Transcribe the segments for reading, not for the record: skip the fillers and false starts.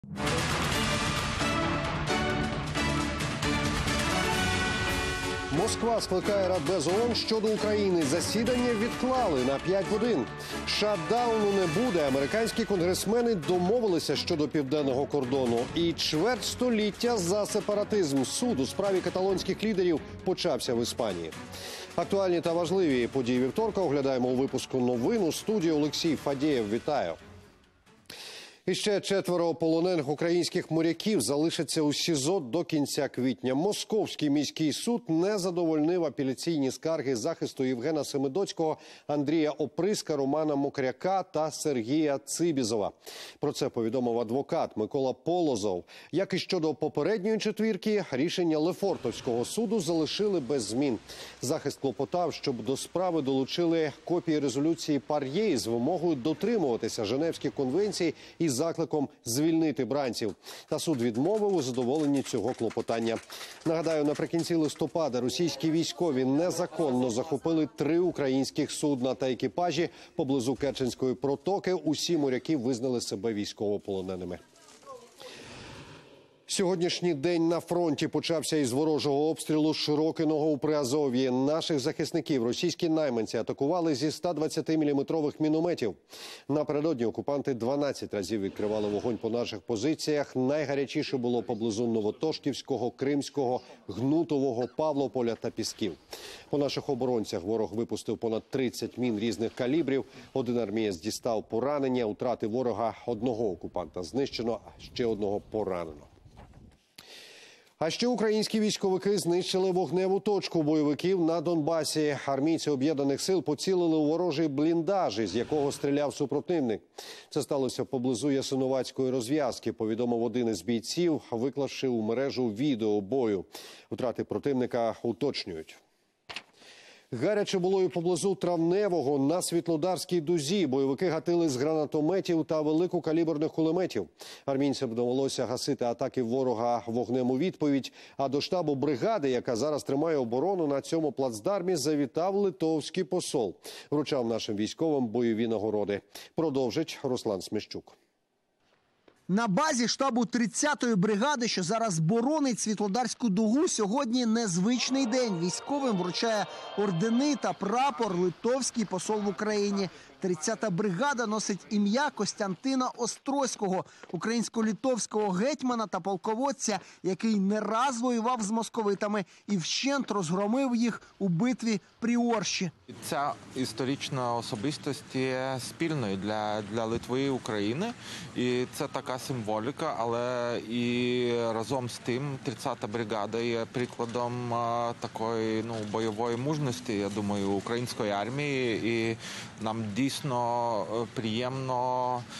Москва скликає Радбез ООН щодо України. Засідання відклали на 5 годин. Шатдауну не буде. Американські конгресмени домовилися щодо південного кордону. І чверть століття за сепаратизм. Суд у справі каталонських лідерів почався в Іспанії. Актуальні та важливі події вівторка оглядаємо у випуску новин. У студії Олексій Фадєєв. Вітаю. І ще 4 полонених українських моряків залишаться у СІЗО до кінця квітня. Московський міський суд не задовольнив апеляційні скарги захисту Євгена Семидоцького, Андрія Оприска, Романа Мокряка та Сергія Цибізова. Про це повідомив адвокат Микола Полозов. Як і щодо попередньої четвірки, рішення Лефортовського суду залишили без змін. Захист клопотав, щоб до справи долучили копії резолюції ПАРЄ з вимогою дотримуватися Женевських конвенцій і закликом звільнити бранців. Та суд відмовив у задоволенні цього клопотання. Нагадаю, наприкінці листопада російські військові незаконно захопили 3 українських судна та екіпажі поблизу Керченської протоки. Усі моряки визнали себе військовополоненими. Сьогоднішній день на фронті почався із ворожого обстрілу Широкиного у Приазов'ї. Наших захисників російські найманці атакували зі 120-мм мінометів. Напередодні окупанти 12 разів відкривали вогонь по наших позиціях. Найгарячіше було поблизу Новотошківського, Кримського, Гнутового, Павлополя та Пісків. По наших оборонцях ворог випустив понад 30 мін різних калібрів. Один армієць дістав поранення. Утрати ворога: одного окупанта знищено, а ще одного поранено. А ще українські військовики знищили вогневу точку бойовиків на Донбасі. Армійці Об'єднаних сил поцілили у ворожий бліндаж, із якого стріляв супротивник. Це сталося поблизу Ясиновацької розв'язки, повідомив один із бійців, виклавши у мережу відео бою. Втрати противника уточнюють. Гаряче було і поблизу Травневого на Світлодарській дузі. Бойовики гатили з гранатометів та великокаліберних кулеметів. Армійцям довелося гасити атаки ворога вогнем у відповідь. А до штабу бригади, яка зараз тримає оборону на цьому плацдармі, завітав литовський посол. Вручав нашим військовим бойові нагороди. Продовжить Руслан Смещук. На базі штабу 30-ї бригади, що зараз боронить Світлодарську дугу, сьогодні незвичний день. Військовим вручає ордени та прапор литовський посол в Україні. 30-та бригада носить ім'я Костянтина Острозького, українсько-литовського гетьмана та полководця, який не раз воював з московитами і вщент розгромив їх у битві при Орші. Ця історична особистість є спільною для Литви і України. І це така символіка, але і разом з тим 30-та бригада є прикладом такої бойової мужності, я думаю, української армії. І нам дійсно приємно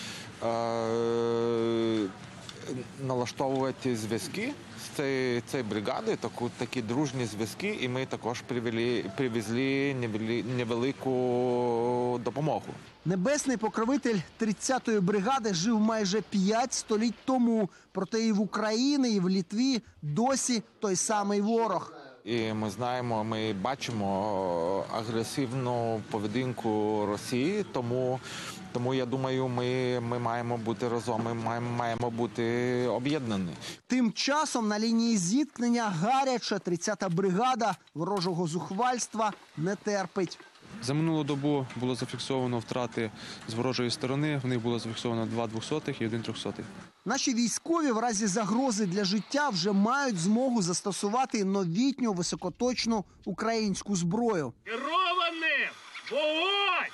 налаштовувати зв'язки з цією бригадою, такі дружні зв'язки, і ми також привезли невелику допомогу. Небесний покровитель 30-ї бригади жив майже 5 століть тому. Проте і в Україні, і в Литві досі той самий ворог. І ми знаємо, ми бачимо агресивну поведінку Росії, тому я думаю, ми маємо бути разом, ми маємо бути об'єднані. Тим часом на лінії зіткнення гаряче. 30-та бригада ворожого зухвальства не терпить. За минулу добу було зафіксовано втрати з ворожої сторони. В них було зафіксовано 2 200-х і 1 300-й. Наші військові в разі загрози для життя вже мають змогу застосувати новітню високоточну українську зброю. Керований вогонь!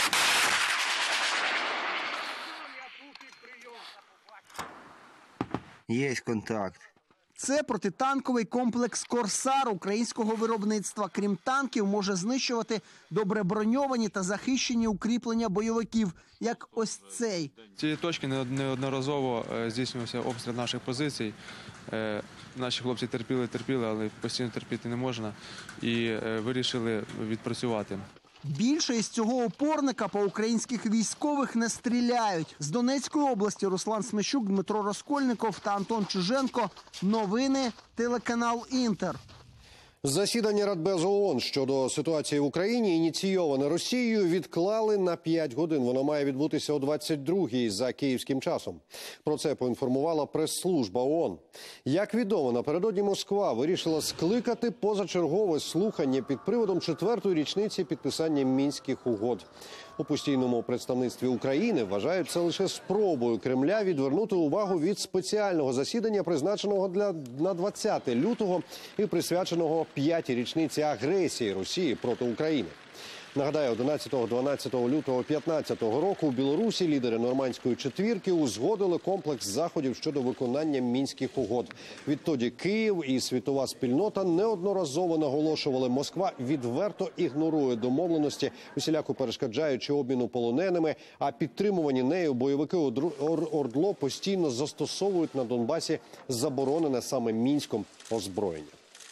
Є контакт. Це протитанковий комплекс «Корсар» українського виробництва. Крім танків, може знищувати добре броньовані та захищені укріплення бойовиків, як ось цей. Цієї точки неодноразово здійснювався обстріл наших позицій. Наші хлопці терпіли, але постійно терпіти не можна. І вирішили відпрацювати. Більше із цього опорника по українських військових не стріляють. З Донецької області Руслан Смещук, Дмитро Раскольников та Антон Чиженко. Новини, телеканал «Інтер». Засідання Радбезу ООН щодо ситуації в Україні, ініційоване Росією, відклали на 5 годин. Воно має відбутися о 22-й за київським часом. Про це поінформувала прес-служба ООН. Як відомо, напередодні Москва вирішила скликати позачергове слухання під приводом 4-ї річниці підписання Мінських угод. У постійному представництві України вважають це лише спробою Кремля відвернути увагу від спеціального засідання, призначеного на 20 лютого і присвяченого 5-й річниці агресії Росії проти України. Нагадаю, 11-12 лютого 2015 року у Білорусі лідери Нормандської четвірки узгодили комплекс заходів щодо виконання Мінських угод. Відтоді Київ і світова спільнота неодноразово наголошували, Москва відверто ігнорує домовленості, усіляко перешкоджаючи обміну полоненими, а підтримувані нею бойовики ОРДЛО постійно застосовують на Донбасі заборонене саме Мінськом озброєння.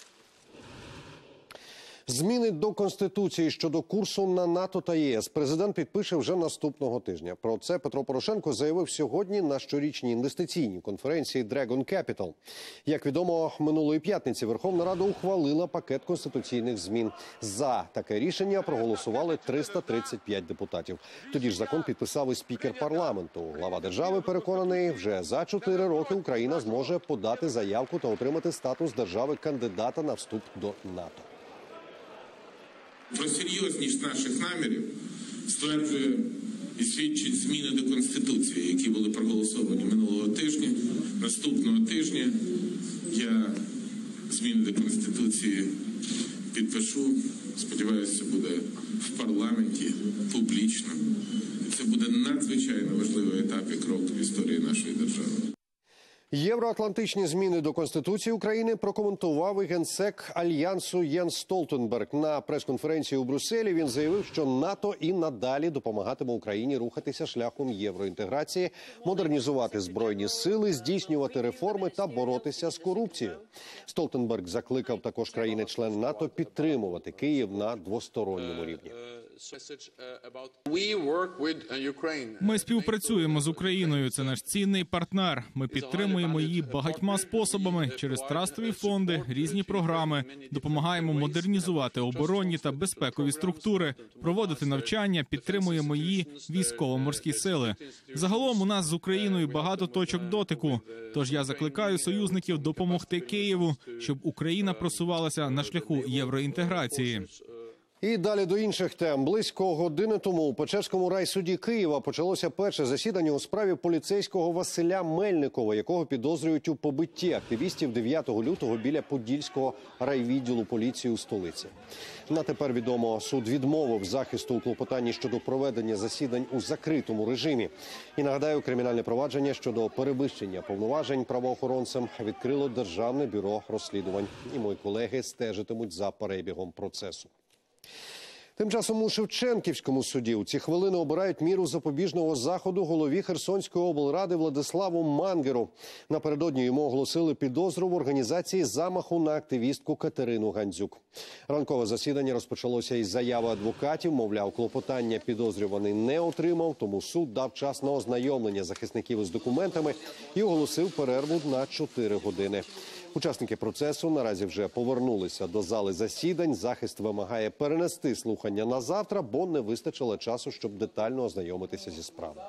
Зміни до Конституції щодо курсу на НАТО та ЄС президент підпише вже наступного тижня. Про це Петро Порошенко заявив сьогодні на щорічній інвестиційній конференції Dragon Capital. Як відомо, минулої п'ятниці Верховна Рада ухвалила пакет конституційних змін. За таке рішення проголосували 335 депутатів. Тоді ж закон підписав і спікер парламенту. Глава держави переконаний, вже за 4 роки Україна зможе подати заявку та отримати статус держави-кандидата на вступ до НАТО. Про серйозність наших намірів стверджує і свідчить зміни до Конституції, які були проголосовані минулого тижня. Наступного тижня я зміни до Конституції підпишу. Сподіваюся, це буде в парламенті, публічно. І це буде надзвичайно важливий етап і крок в історії нашої держави. Євроатлантичні зміни до Конституції України прокоментував і генсек Альянсу Єнс Столтенберг. На прес-конференції у Брюсселі він заявив, що НАТО і надалі допомагатиме Україні рухатися шляхом євроінтеграції, модернізувати збройні сили, здійснювати реформи та боротися з корупцією. Столтенберг закликав також країни-члени НАТО підтримувати Київ на двосторонньому рівні. Ми співпрацюємо з Україною. Це наш цінний партнер. Ми підтримуємо її багатьма способами через трастові фонди, різні програми. Допомагаємо модернізувати оборонні та безпекові структури, проводити навчання, підтримуємо її військово-морські сили. Загалом у нас з Україною багато точок дотику. Тож я закликаю союзників допомогти Києву, щоб Україна просувалася на шляху євроінтеграції. І далі до інших тем. Близько години тому у Печерському райсуді Києва почалося перше засідання у справі поліцейського Василя Мельникова, якого підозрюють у побитті активістів 9 лютого біля Подільського райвідділу поліції у столиці. На тепер відомо, суд відмовив захисту у клопотанні щодо проведення засідань у закритому режимі. І нагадаю, кримінальне провадження щодо перевищення повноважень правоохоронцям відкрило Державне бюро розслідувань. І мої колеги стежитимуть за перебігом процесу. Тим часом у Шевченківському суді у ці хвилини обирають міру запобіжного заходу голові Херсонської облради Владиславу Мангеру. Напередодні йому оголосили підозру в організації замаху на активістку Катерину Гандзюк. Ранкове засідання розпочалося із заяви адвокатів. Мовляв, клопотання підозрюваний не отримав, тому суд дав час на ознайомлення захисників із документами і оголосив перерву на 4 години. Учасники процесу наразі вже повернулися до зали засідань. Захист вимагає перенести слухання на завтра, бо не вистачило часу, щоб детально ознайомитися зі справою.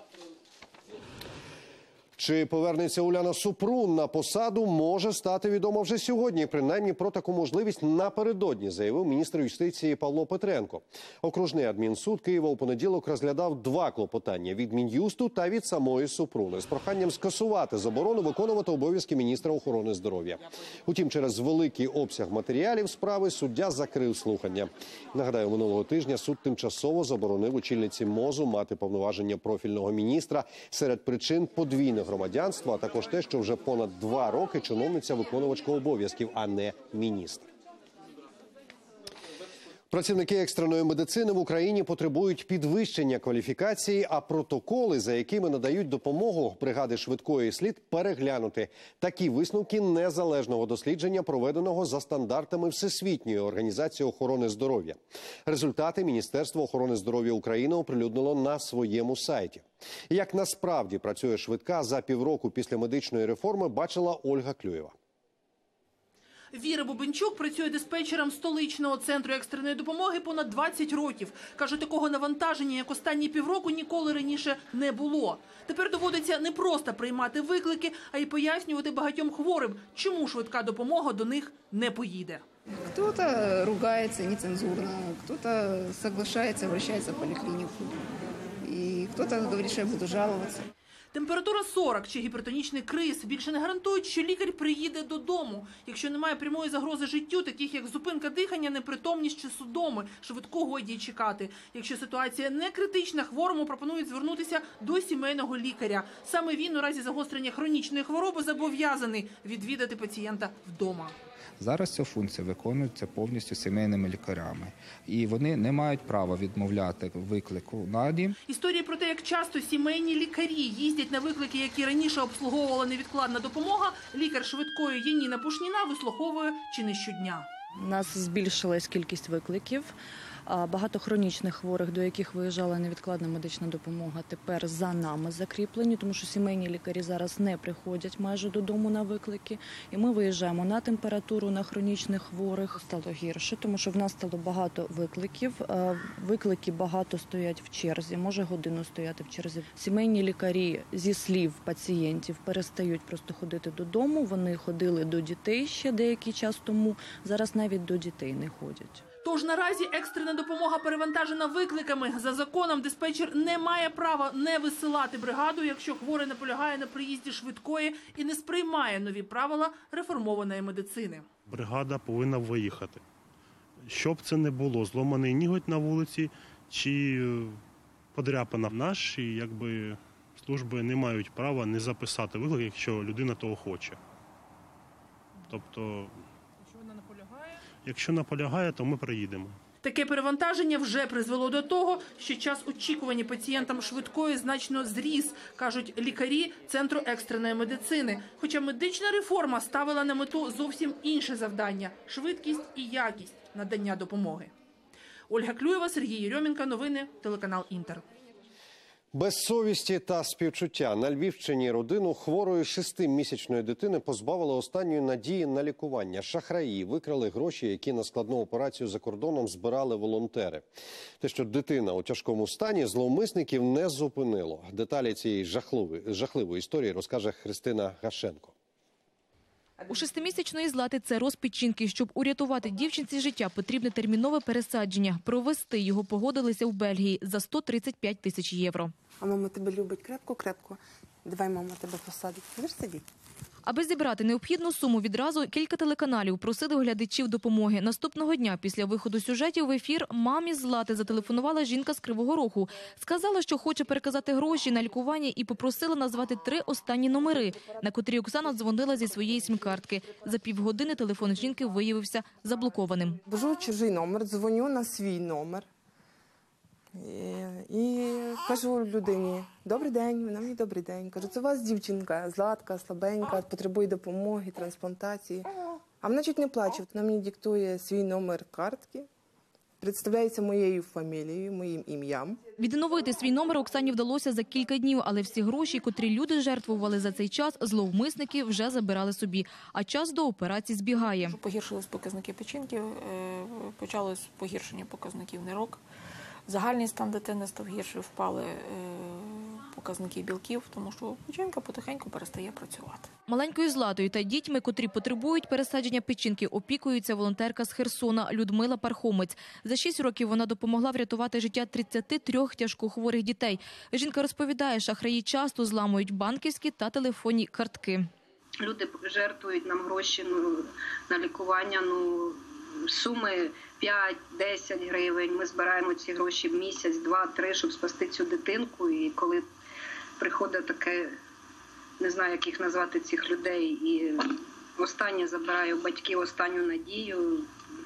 Чи повернеться Уляна Супрун на посаду, може стати відомо вже сьогодні. Принаймні про таку можливість напередодні заявив міністр юстиції Павло Петренко. Окружний адмінсуд Києва у понеділок розглядав 2 клопотання від Мін'юсту та від самої Супруни з проханням скасувати заборону виконувати обов'язки міністра охорони здоров'я. Утім, через великий обсяг матеріалів справи суддя закрив слухання. Нагадаю, минулого тижня суд тимчасово заборонив очільниці МОЗу мати повноваження профільного міністра. Серед причин подвійне громадянство, а також те, що вже понад 2 роки чиновниця виконувачка обов'язків, а не міністр. Працівники екстреної медицини в Україні потребують підвищення кваліфікації, а протоколи, за якими надають допомогу бригади швидкої, слід переглянути. Такі висновки незалежного дослідження, проведеного за стандартами Всесвітньої організації охорони здоров'я. Результати Міністерство охорони здоров'я України оприлюднило на своєму сайті. Як насправді працює швидка за півроку після медичної реформи, бачила Ольга Клюєва. Віра Бубенчук працює диспетчером столичного центру екстреної допомоги понад 20 років. Каже, такого навантаження, як останні півроку, ніколи раніше не було. Тепер доводиться не просто приймати виклики, а й пояснювати багатьом хворим, чому швидка допомога до них не поїде. Кто-то ругается нецензурно, кто-то соглашается, обращается в поликлинику. И кто-то говорит, что я буду жаловаться. Температура 40 чи гіпертонічний криз більше не гарантують, що лікар приїде додому. Якщо немає прямої загрози життю, таких як зупинка дихання, непритомність чи судоми, швидко годі й чекати. Якщо ситуація не критична, хворому пропонують звернутися до сімейного лікаря. Саме він у разі загострення хронічної хвороби зобов'язаний відвідати пацієнта вдома. Зараз ця функція виконується повністю сімейними лікарями. І вони не мають права відмовляти виклику на дім. Історії про те, як часто сімейні лікарі їздять на виклики, які раніше обслуговувала невідкладна допомога, лікар швидкої Яніна Пушніна вислуховує чи не щодня. У нас збільшилась кількість викликів. Багато хронічних хворих, до яких виїжджала невідкладна медична допомога, тепер за нами закріплені, тому що сімейні лікарі зараз не приходять майже додому на виклики. І ми виїжджаємо на температуру, на хронічних хворих. Стало гірше, тому що в нас стало багато викликів. Виклики багато стоять в черзі, може годину стояти в черзі. Сімейні лікарі, зі слів пацієнтів, перестають просто ходити додому. Вони ходили до дітей ще деякий час тому, зараз навіть до дітей не ходять. Тож наразі екстрена допомога перевантажена викликами. За законом диспетчер не має права не висилати бригаду, якщо хворий наполягає на приїзді швидкої і не сприймає нові правила реформованої медицини. Бригада повинна виїхати. Щоб це не було, зломаний ніготь на вулиці чи подряпана. Наші служби не мають права не записати виклик, якщо людина того хоче. Тобто, якщо наполягає, то ми приїдемо. Таке перевантаження вже призвело до того, що час очікування пацієнтам швидкої значно зріс, кажуть лікарі Центру екстреної медицини. Хоча медична реформа ставила на мету зовсім інше завдання – швидкість і якість надання допомоги. Ольга Клюєва, Сергій Єрьомінко. Новини, телеканал «Інтер». Без совісті та співчуття на Львівщині родину хворої 6-місячної дитини позбавили останньої надії на лікування. Шахраї викрали гроші, які на складну операцію за кордоном збирали волонтери. Те, що дитина у тяжкому стані, зловмисників не зупинило. Деталі цієї жахливої історії розкаже Христина Гашенко. У 6-місячної Злати це розпит жінки. Щоб урятувати дівчинці життя, потрібне термінове пересадження. Провести його погодилися в Бельгії за 135 тисяч євро. А мама тебе любить крепко-крепко. Давай мама тебе посадить. Будеш сидіти? Аби зібрати необхідну суму відразу, кілька телеканалів просили глядачів допомоги. Наступного дня після виходу сюжетів в ефір мамі Злати зателефонувала жінка з Кривого Рогу. Сказала, що хоче переказати гроші на лікування і попросила назвати 3 останні номери, на котрі Оксана дзвонила зі своєї сім-картки. За півгодини телефон жінки виявився заблокованим. Бажу чужий номер, дзвоню на свій номер. І кажу людині: добрий день, вона мені добрий день. Кажу, це у вас дівчинка, Златка, слабенька, потребує допомоги, трансплантації. А вона чуть не плаче, вона мені диктує свій номер картки, представляється моєю фамілією, моїм ім'ям. Відновити свій номер Оксані вдалося за кілька днів, але всі гроші, котрі люди жертвували за цей час, зловмисники вже забирали собі. А час до операції збігає. Погіршились показники печінки, почалось погіршення показників нирок. Загальний стан дитини став гірше, впали показники білків, тому що печінка потихеньку перестає працювати. Маленькою Златою та дітьми, котрі потребують пересадження печінки, опікується волонтерка з Херсона Людмила Пархомець. За 6 років вона допомогла врятувати життя 33 тяжкохворих дітей. Жінка розповідає, шахраї часто зламують банківські та телефонні картки. Люди жертвують нам гроші на лікування, суми 5-10 гривень. Ми збираємо ці гроші місяць, 2-3, щоб спасти цю дитинку. І коли приходить таке, не знаю, як їх назвати, цих людей, і останнє забирає у батьків останню надію,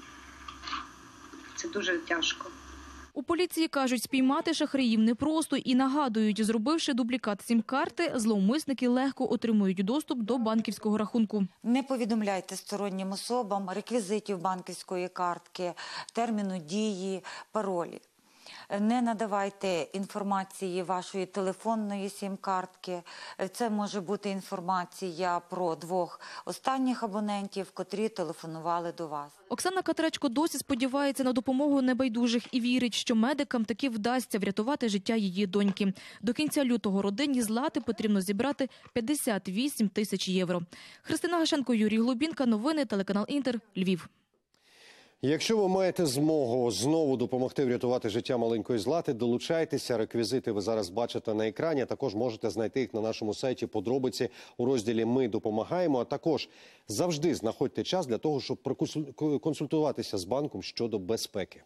це дуже тяжко. У поліції кажуть, спіймати шахраїв непросто і нагадують, зробивши дублікат сім-карти, зловмисники легко отримують доступ до банківського рахунку. Не повідомляйте стороннім особам реквізитів банківської картки, терміну дії, паролі. Не надавайте інформації вашої телефонної сім-картки. Це може бути інформація про 2 останніх абонентів, котрі телефонували до вас. Оксана Катречко досі сподівається на допомогу небайдужих і вірить, що медикам таки вдасться врятувати життя її доньки. До кінця лютого родині Злати потрібно зібрати 58 тисяч євро. Христина Гашенко, Юрій Глубінка. Новини, телеканал Інтер, Львів. Якщо ви маєте змогу знову допомогти врятувати життя маленької Злати, долучайтеся. Реквізити ви зараз бачите на екрані. Також можете знайти їх на нашому сайті подробиці у розділі «Ми допомагаємо». А також завжди знаходьте час для того, щоб консультуватися з банком щодо безпеки.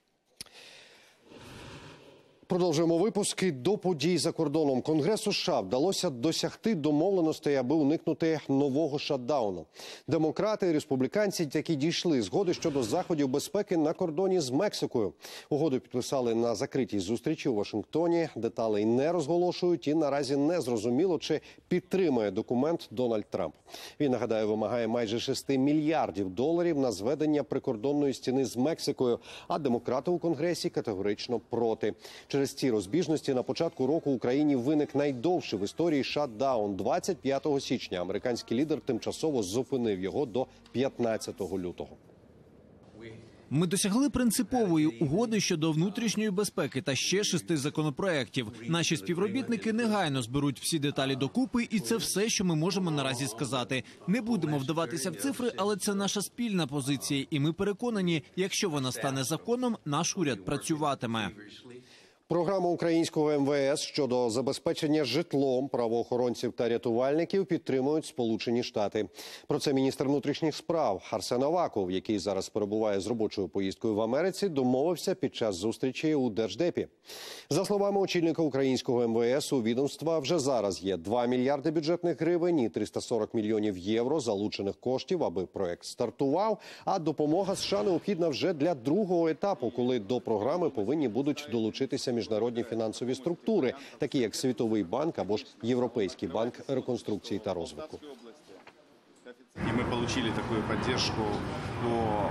Продовжуємо випуски. До подій за кордоном. Конгресу США вдалося досягти домовленостей, аби уникнути нового шатдауну. Демократи і республіканці таки дійшли згоди щодо заходів безпеки на кордоні з Мексикою. Угоду підписали на закритій зустрічі у Вашингтоні. Деталей не розголошують і наразі не зрозуміло, чи підтримає документ Дональд Трамп. Він, нагадаю, вимагає майже $6 мільярдів на зведення прикордонної стіни з Мексикою, а демократи у Конгресі категорично проти. Через ці розбіжності на початку року в Україні виник найдовший в історії шатдаун. 25 січня американський лідер тимчасово зупинив його до 15 лютого. Ми досягли принципової угоди щодо внутрішньої безпеки та ще 6 законопроєктів. Наші співробітники негайно зберуть всі деталі докупи, і це все, що ми можемо наразі сказати. Не будемо вдаватися в цифри, але це наша спільна позиція, і ми переконані, якщо вона стане законом, наш уряд працюватиме. Програму українського МВС щодо забезпечення житлом правоохоронців та рятувальників підтримують Сполучені Штати. Про це міністр внутрішніх справ Арсен Аваков, який зараз перебуває з робочою поїздкою в Америці, домовився під час зустрічі у Держдепі. За словами очільника українського МВС, у відомства вже зараз є 2 мільярди бюджетних гривень і 340 мільйонів євро залучених коштів, аби проект стартував. А допомога США необхідна вже для другого етапу, коли до програми повинні будуть долучитися міжнародні фінансові структури, такі як Світовий банк або ж Європейський банк реконструкції та розвитку. И мы получили такую поддержку по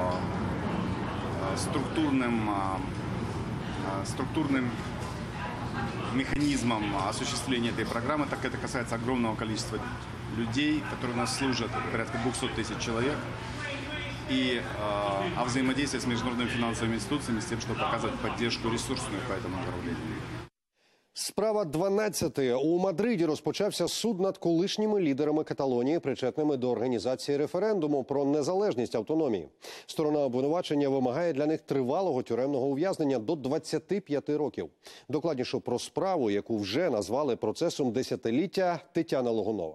структурным механизмам осуществления этой программы, так это касается огромного количества людей, которые у нас служат, порядка 200 тысяч человек, и о взаимодействии с международными финансовыми институциями с тем, чтобы показывать поддержку ресурсную по этому направлению. Справа 12. У Мадриді розпочався суд над колишніми лідерами Каталонії, причетними до організації референдуму про незалежність автономії. Сторона обвинувачення вимагає для них тривалого тюремного ув'язнення до 25 років. Докладніше про справу, яку вже назвали процесом десятиліття, Тетяна Логунова.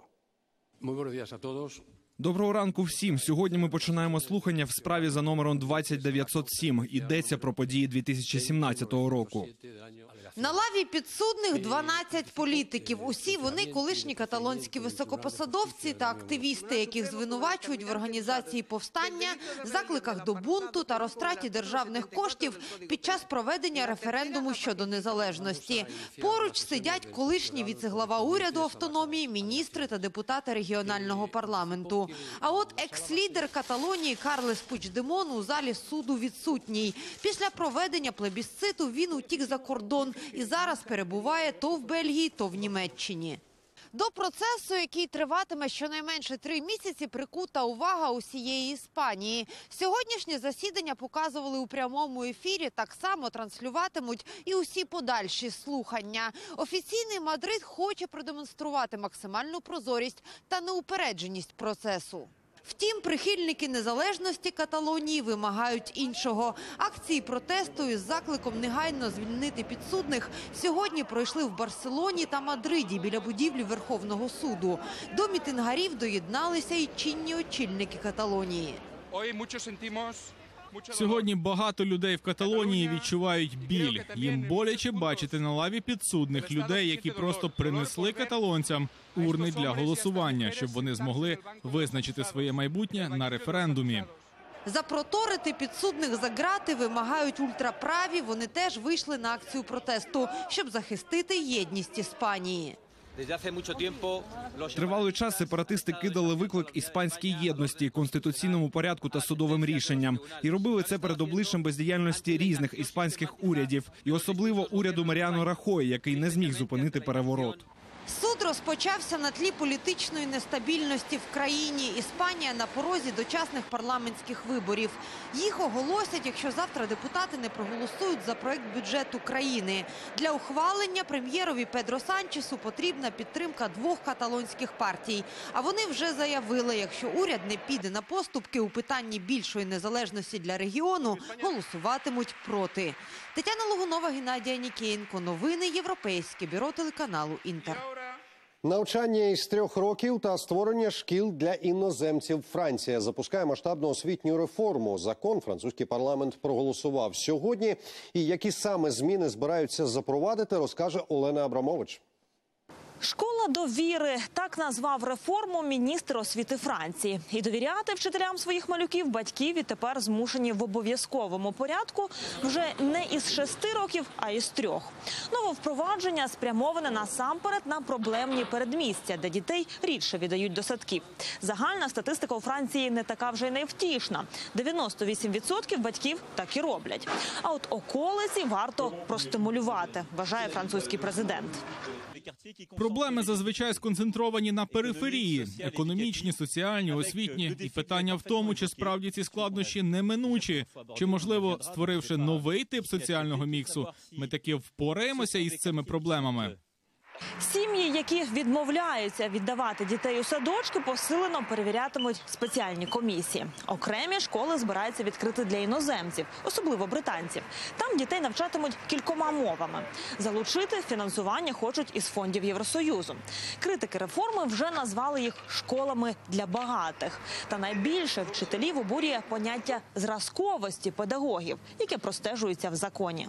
Доброго ранку всім. Сьогодні ми починаємо слухання в справі за номером 20907. Йдеться про події 2017 року. На лаві підсудних 12 політиків. Усі вони колишні каталонські високопосадовці та активісти, яких звинувачують в організації повстання, закликах до бунту та розтраті державних коштів під час проведення референдуму щодо незалежності. Поруч сидять колишній віцеглава уряду автономії, міністри та депутати регіонального парламенту. А от екс-лідер Каталонії Карлес Пучдемон у залі суду відсутній. Після проведення плебісциту він утік за кордон і зараз перебуває то в Бельгії, то в Німеччині. До процесу, який триватиме щонайменше 3 місяці, прикута увага усієї Іспанії. Сьогоднішнє засідання показували у прямому ефірі, так само транслюватимуть і усі подальші слухання. Офіційний Мадрид хоче продемонструвати максимальну прозорість та неупередженість процесу. Втім, прихильники незалежності Каталонії вимагають іншого. Акції протесту із закликом негайно звільнити підсудних сьогодні пройшли в Барселоні та Мадриді біля будівлі Верховного суду. До мітингарів доєдналися і чинні очільники Каталонії. Сьогодні багато людей в Каталонії відчувають біль. Їм боляче бачити на лаві підсудних людей, які просто принесли каталонцям урни для голосування, щоб вони змогли визначити своє майбутнє на референдумі. Запроторити підсудних за ґрати вимагають ультраправі. Вони теж вийшли на акцію протесту, щоб захистити єдність Іспанії. Тривалий час сепаратисти кидали виклик іспанській єдності, конституційному порядку та судовим рішенням. І робили це перед обличчям бездіяльності різних іспанських урядів. І особливо уряду Маріано Рахої, який не зміг зупинити переворот. Суд розпочався на тлі політичної нестабільності в країні. Іспанія на порозі дочасних парламентських виборів. Їх оголосять, якщо завтра депутати не проголосують за проект бюджету країни. Для ухвалення прем'єрові Педро Санчесу потрібна підтримка 2 каталонських партій. А вони вже заявили, якщо уряд не піде на поступки у питанні більшої незалежності для регіону, голосуватимуть проти. Тетяна Логунова, Геннадій Анікієнко. Новини Європейське бюро телеканалу «Інтер». Навчання із 3 років та створення шкіл для іноземців. Франція запускає масштабну освітню реформу. Закон французький парламент проголосував сьогодні. І які саме зміни збираються запровадити, розкаже Олена Абрамович. Школа довіри – так назвав реформу міністр освіти Франції. І довіряти вчителям своїх малюків батьки відтепер змушені в обов'язковому порядку вже не із 6 років, а із 3. Нововпровадження спрямоване насамперед на проблемні передмістя, де дітей рідше віддають до садків. Загальна статистика у Франції не така вже й невтішна. 98% батьків так і роблять. А от околиці варто простимулювати, вважає французький президент. Проблеми зазвичай сконцентровані на периферії – економічні, соціальні, освітні. І питання в тому, чи справді ці складнощі неминучі, чи, можливо, створивши новий тип соціального міксу, ми таки впораємося із цими проблемами. Сім'ї, які відмовляються віддавати дітей у садочки, посилено перевірятимуть спеціальні комісії. Окремі школи збираються відкрити для іноземців, особливо британців. Там дітей навчатимуть кількома мовами. Залучити фінансування хочуть із фондів Євросоюзу. Критики реформи вже назвали їх школами для багатих. Та найбільше вчителів обурює поняття зразковості педагогів, яке простежується в законі.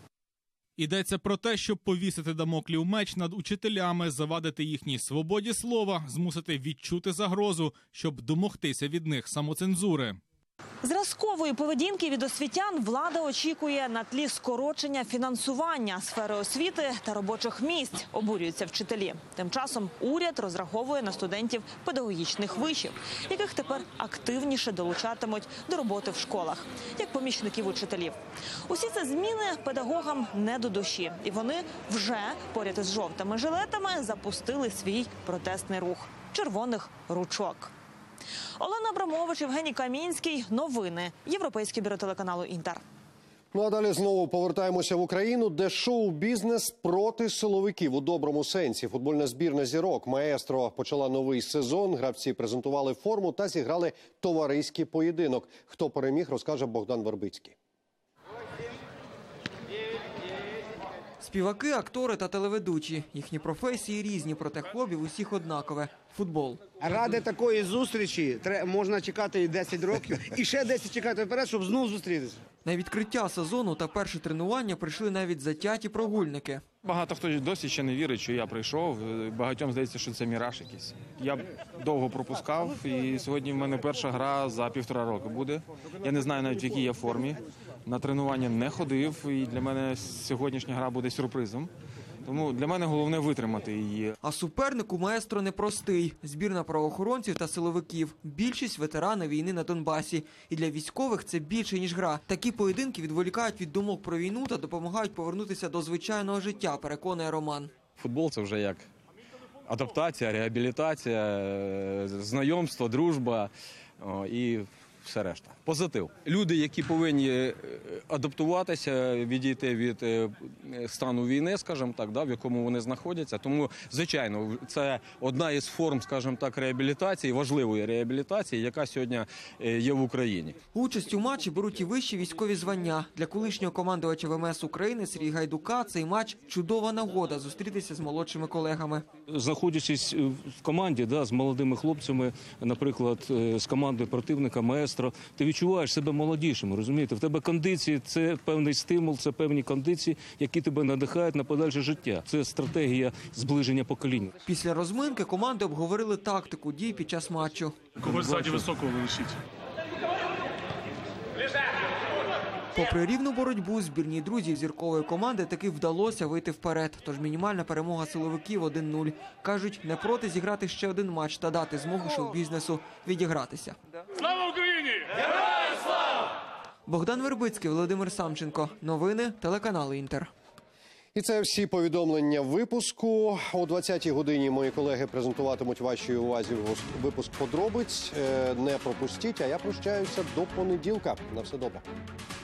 Йдеться про те, щоб повісити дамоклів меч над учителями, завадити їхній свободі слова, змусити відчути загрозу, щоб домогтися від них самоцензури. Зразкової поведінки від освітян влада очікує на тлі скорочення фінансування сфери освіти та робочих місць, обурюються вчителі. Тим часом уряд розраховує на студентів педагогічних вишів, яких тепер активніше долучатимуть до роботи в школах, як помічників учителів. Усі ці зміни педагогам не до душі. І вони вже, поряд із жовтими жилетами, запустили свій протестний рух – червоних ручок. Олена Абрамович, Євгеній Камінський. Новини. Європейське бюро телеканалу «Інтер». Ну а далі знову повертаємося в Україну, де шоу-бізнес проти силовиків у доброму сенсі. Футбольна збірна «Зірок» «Маестро» почала новий сезон. Гравці презентували форму та зіграли товариський поєдинок. Хто переміг, розкаже Богдан Вербицький. Співаки, актори та телеведучі. Їхні професії різні, проте хобі в усіх однакове – футбол. Ради такої зустрічі можна чекати і 10 років, і ще 10 чекати вперед, щоб знову зустрітися. На відкриття сезону та перше тренування прийшли навіть затяті прогульники. Багато хто досі ще не вірить, що я прийшов. Багатьом здається, що це міраж якийсь. Я довго пропускав, і сьогодні в мене перша гра за 1,5 року буде. Я не знаю навіть, в якій я формі. На тренування не ходив, і для мене сьогоднішня гра буде сюрпризом. Тому для мене головне витримати її. А суперник у «Маестро» непростий. Збірна правоохоронців та силовиків. Більшість – ветерани війни на Донбасі. І для військових це більше, ніж гра. Такі поєдинки відволікають від думок про війну та допомагають повернутися до звичайного життя, переконує Роман. Футбол – це вже як адаптація, реабілітація, знайомство, дружба і все решта. Позитив. Люди, які повинні адаптуватися, відійти від стану війни, скажімо так, в якому вони знаходяться. Тому, звичайно, це одна із форм, скажімо так, реабілітації, важливої реабілітації, яка сьогодні є в Україні. Участь у матчі беруть і вищі військові звання. Для колишнього командувача ВМС України Сергія Гайдука цей матч – чудова нагода зустрітися з молодшими колегами. Знаходячись в команді з молодими хлопцями, наприклад, з команди противника «Маестро», ти відчуваєш себе молодішим, розумієте? В тебе кондиції – це певний стимул, це певні кондиції, які тебе надихають на подальше життя. Це стратегія зближення поколінь. Після розминки команди обговорили тактику дій під час матчу. Когось ззаді високого лишіть. Попри рівну боротьбу, збірній друзів зіркової команди таки вдалося вийти вперед. Тож мінімальна перемога силовиків 1-0. Кажуть, не проти зіграти ще один матч та дати змогу шоу-бізнесу відігратися. Слава Україні! Героям слава! Богдан Вербицький, Володимир Самченко. Новини, телеканал Інтер. І це всі повідомлення випуску. О 20-й годині мої колеги презентуватимуть вашій увазі випуск подробиць. Не пропустіть, а я прощаюся до понеділка. На все добре.